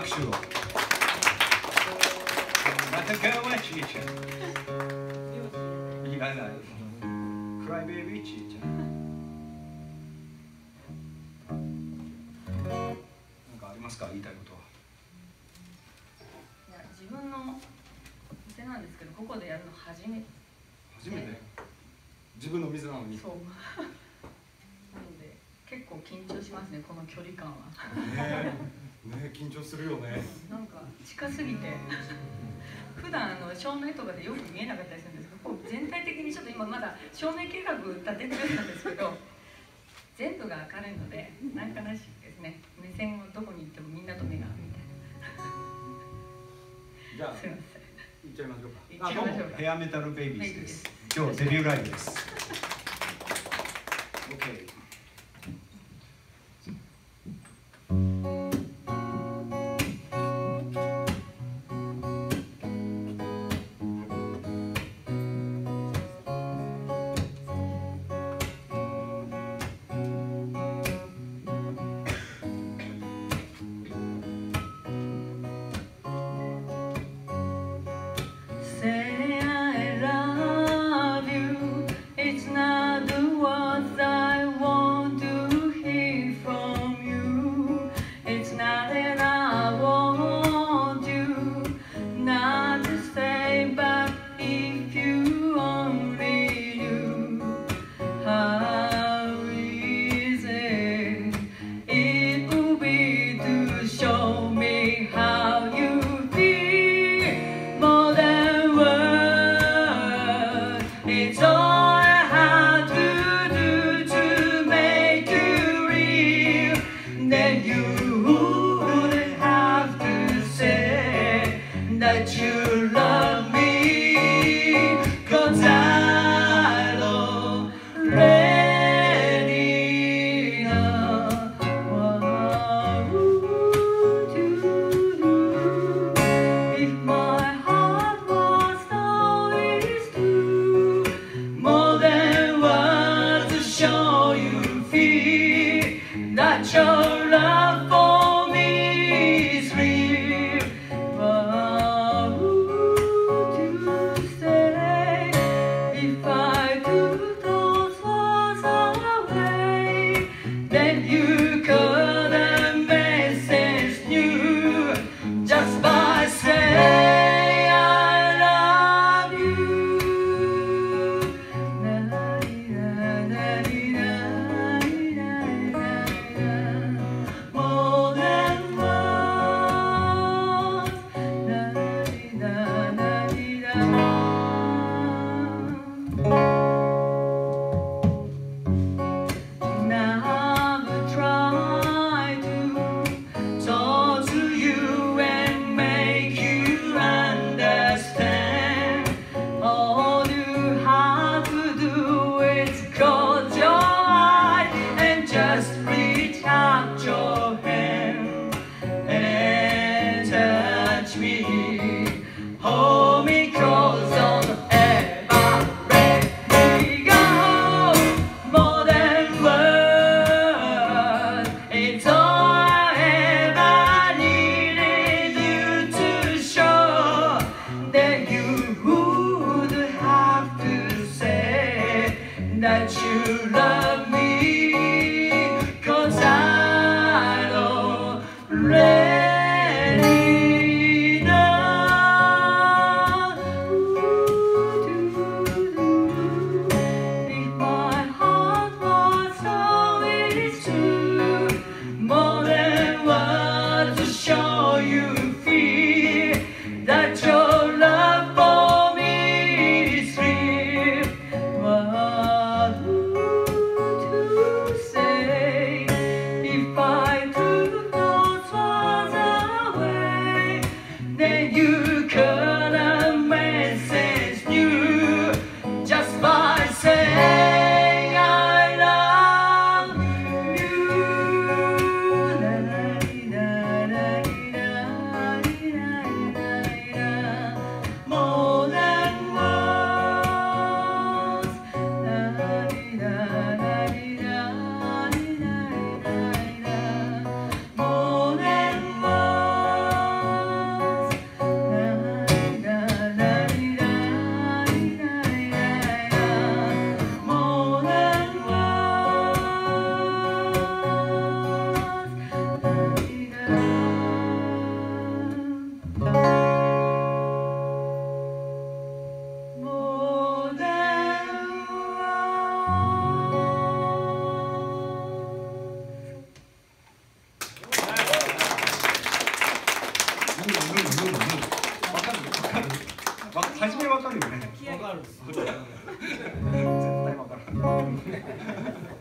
手を。中川ちいちゃん。いらない。クライベイビーちいちゃん。なんかありますか、言いたいことは。 いや、自分の店なんですけど、ここでやるの初めて。 初めて。自分の店なのに。 そう。なので、結構緊張しますね、この距離感は。 ね、緊張するよね。 なんか近すぎて。普段照明とかでよく見えなかったりするんですけど、こう全体的にちょっと今まだ照明計画立ててるんですけど、全部が明るいのでなんかなしですね。目線をどこに行ってもみんなと目が合うみたいな。 じゃあすいません。 行っちゃいましょうか。 行っちゃいましょうか。 ヘアメタルベイビーズです。今日デビューライブです。OK。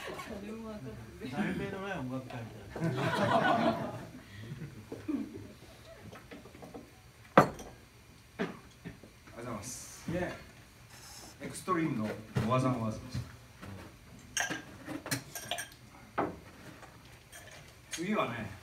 題名のない音楽会みたいな。 ありがとうございます。エクストリームの技の技です。次はね、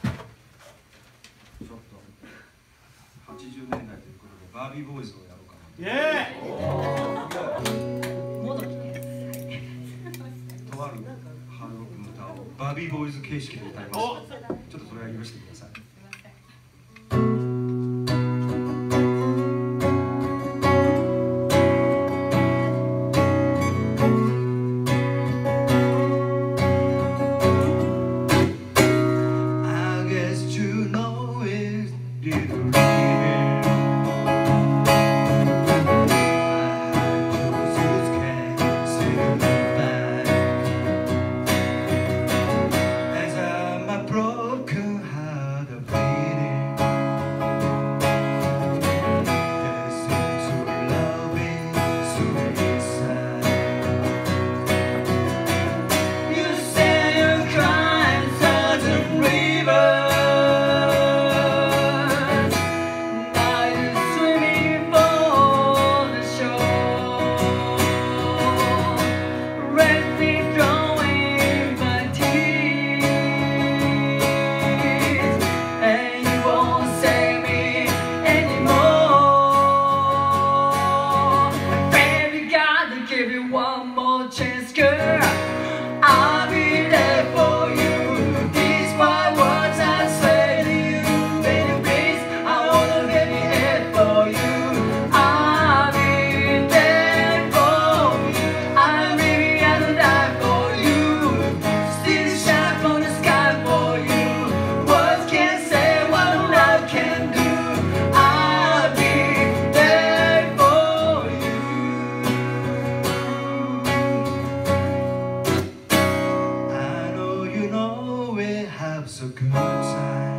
ちょっと80年代ということでバービーボーイズをやろうかな。 もどきです。 とあるハードロックの歌をバービーボーイズ形式で歌います。ちょっとそれは許してください。So good time.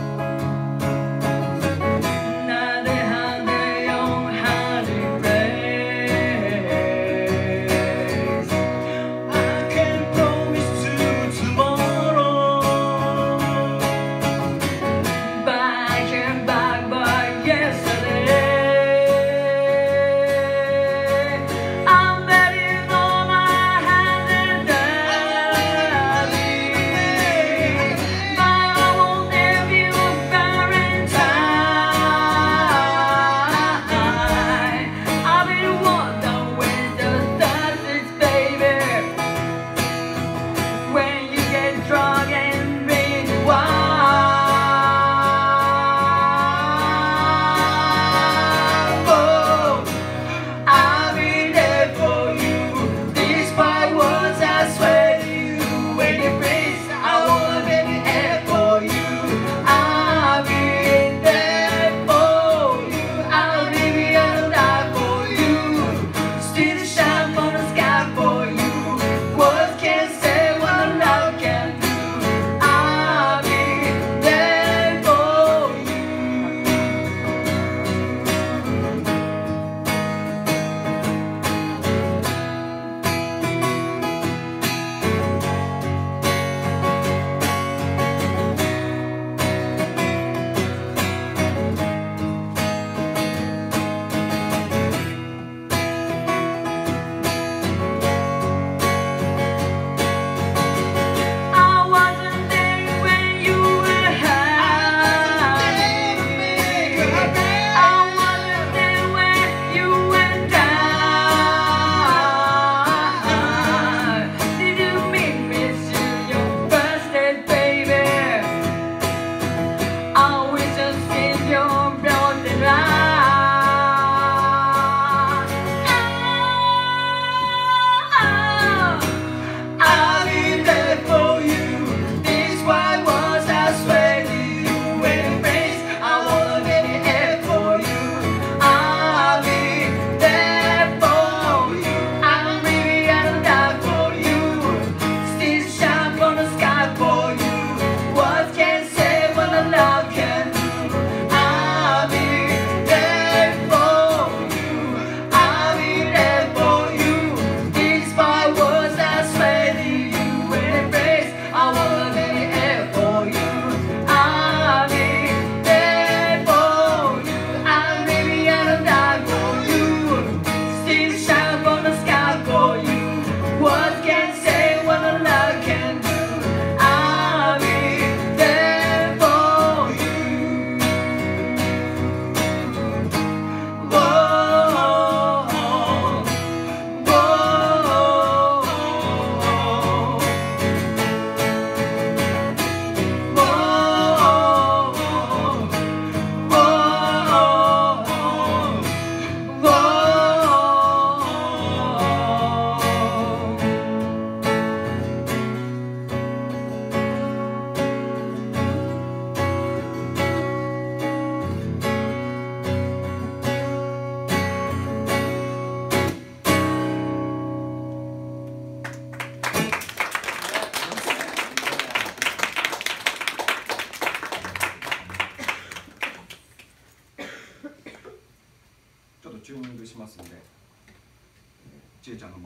Now they have their own holiday place. I can promise to tomorrow. Back and back by yesterday. I'm betting on my hand and daddy. I won't ever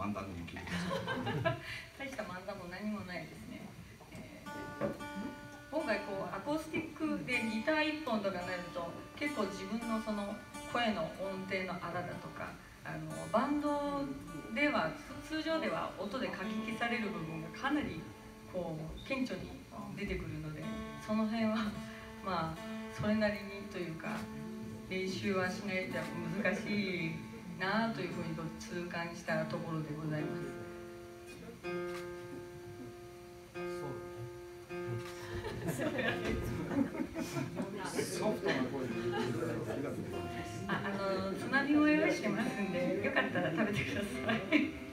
漫談でも聞いてください。 大した漫談も何もないですね。今回こうアコースティックでギター1本とかになると結構自分のその声の音程の荒だとかバンドでは通常では音でかき消される部分がかなりこう顕著に出てくるので、その辺はまあそれなりにというか練習はしないと難しいなというふうに痛感したところでございます。つまみも用意してますんで、よかったら食べてください。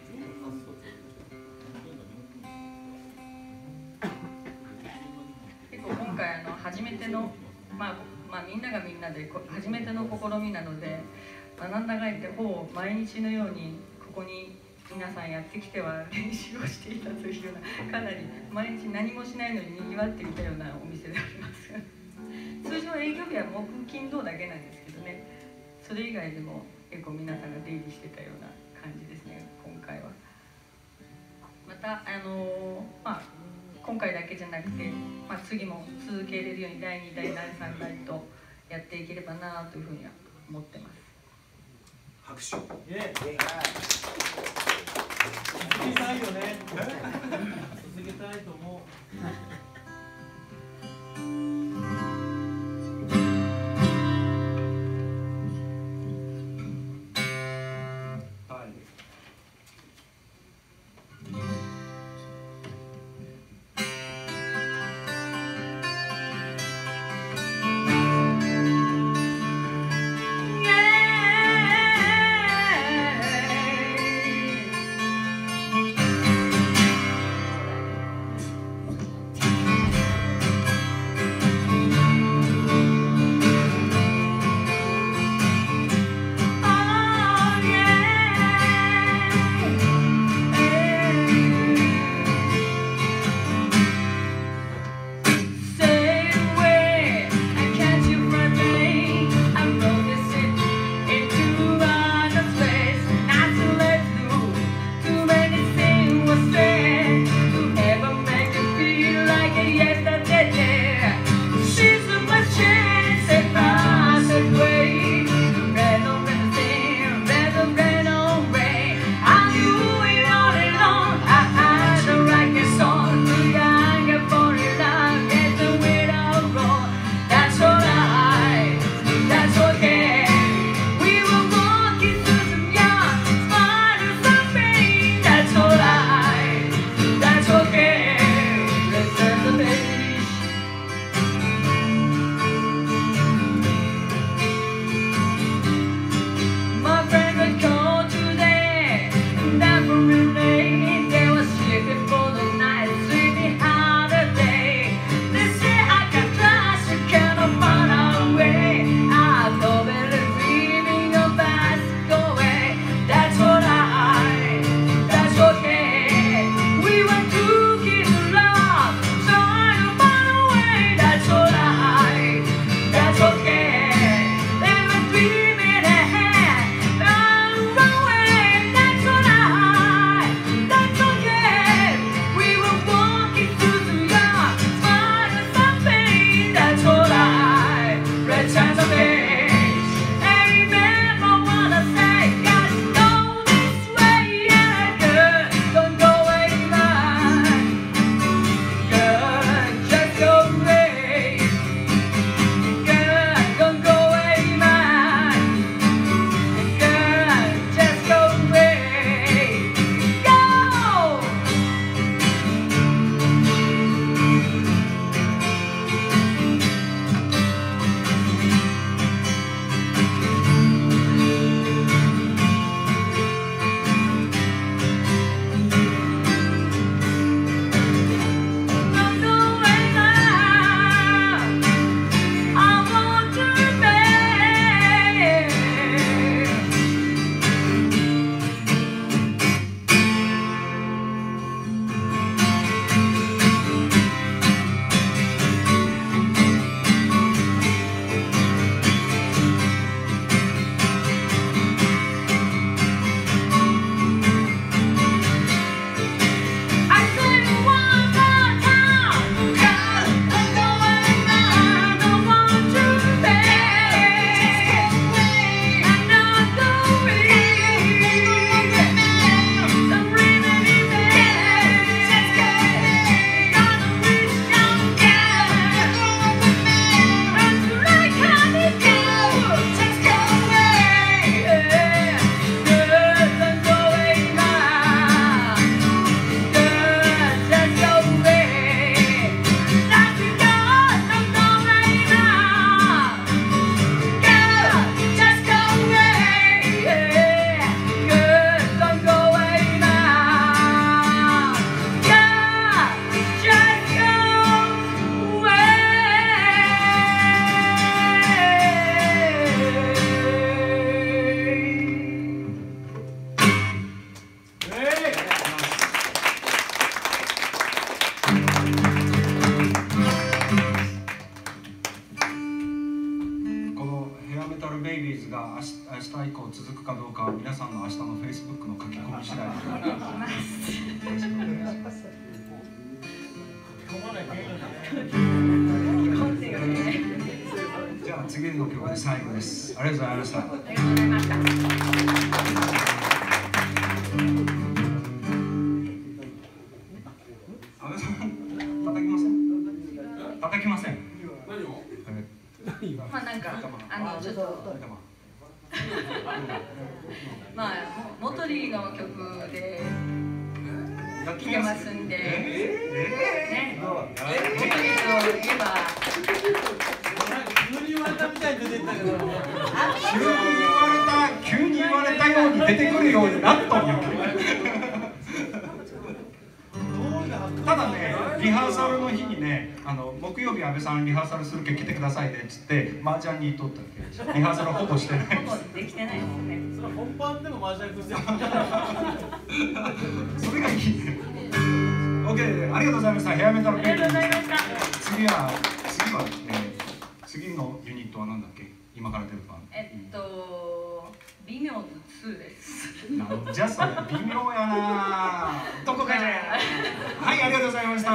結構今回初めての、まあみんながみんなで初めての試みなので、なんだかんだほぼ毎日のようにここに皆さんやってきては練習をしていたというような、かなり毎日何もしないのに賑わっていたようなお店であります。通常営業日は木金土だけなんですけどね、それ以外でも結構皆さんが出入りしてたような感じですね、今回は。また今回だけじゃなくて、次も続けれるように第2代第3代とやっていければなというふうには思ってます。 拍手。 続けたいよね。続けたいと思う。 「 続くかどうかは皆さんの明日の Facebook の書き込み次第で。じゃあ次の曲で最後です。ありがとうございました。 ありがとうございました。 安倍さん、叩きません。叩きません。 まあなんかちょっとまあ元リの曲で聴けますんで、ね、元リといえば急に言われたみたいに出てったけど、 急に言われたように出てくるようになったんやけど。ただね、リハーサルの日にね、木曜日安倍さんリハーサルするけ来てくださいねっつって麻雀に行っとったっけ。リハーサルほぼしてない。 ほぼできてないですね。 それ本番でも麻雀してる。 それがいいね。OK、ありがとうございました。ヘアメタルペイント。次は次のユニットは何だっけ？今から出るか。 微妙の2です。 なんじゃそれ、微妙やな。どこかじゃ。はい、ありがとうございました。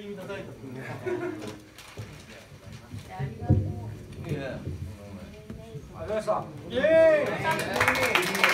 耳叩いた。 ありがとう。 ありがとうございました。 イエーイ。